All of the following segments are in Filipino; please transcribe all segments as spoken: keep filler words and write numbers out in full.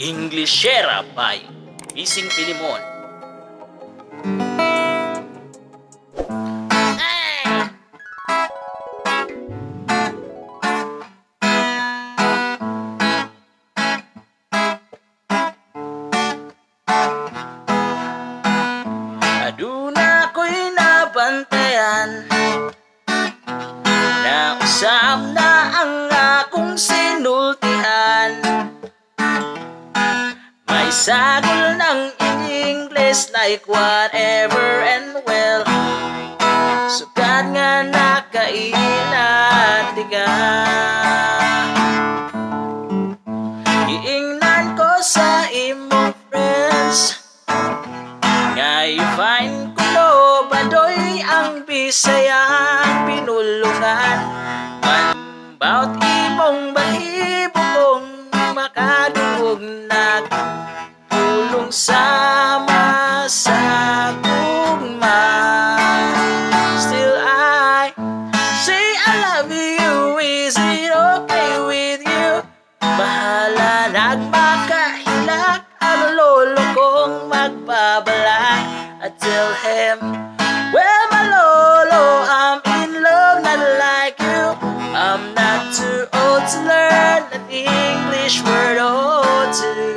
Inglesera by BisRock. Aduna ko'y nabantayan, nausap na ang akong sinultian. May sagol ng English like whatever and well, sukat nga nakailat ka. Giingnan ko sa imong friends, ngay fine kulo badoy ang Bisayang pinulungan. Man bout imong balibo kong makadungog nagpulong sama sa tugma. Still I say I love you, is it okay with you? Bahala nagmakahilak ang lolo kong magbabalak. I tell him, well my lolo, I'm in love not like you. I'm not too old to learn an English word or two.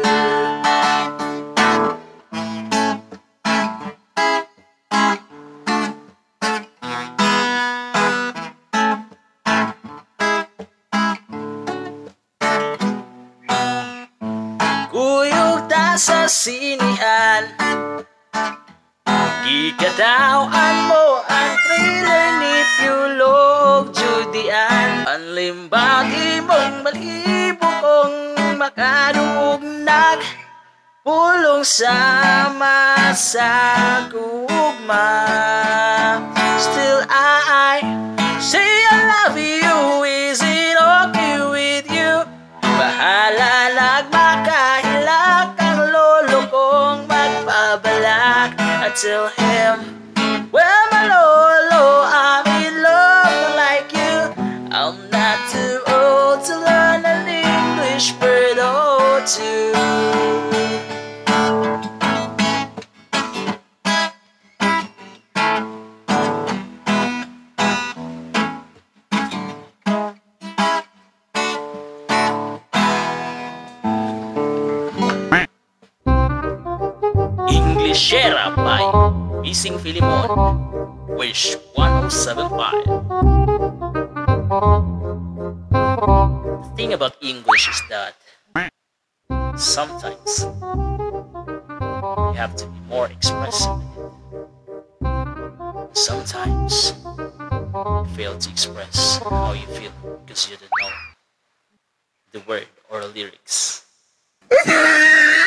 Kuyog ta sa sinihan, gikatawaan mo ang trailer ni Piulog Judian. Panlimbag imong malibo kong makadungog nagpulong sama sa gugma. Still I say I love you, is it okay with you? Bahala nagmakahilak ang lolo kong magpabalak. I tell him, well my lolo, I'm in love like you. I'm not too old to learn an English word or two. Inglesera by BisRock. Wish one oh seven five. The thing about English is that sometimes you have to be more expressive. Sometimes you fail to express how you feel because you don't know the word or lyrics.